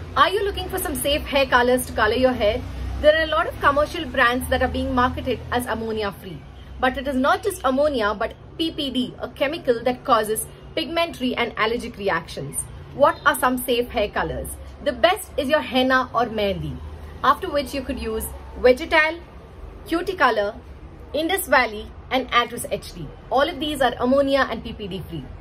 Are you looking for some safe hair colors to color your hair? There are a lot of commercial brands that are being marketed as ammonia free. But it is not just ammonia but PPD, a chemical that causes pigmentary and allergic reactions. What are some safe hair colors? The best is your henna or mehndi, after which you could use Vegetal, Cuticolor, Indus Valley and Actress HD. All of these are ammonia and PPD free.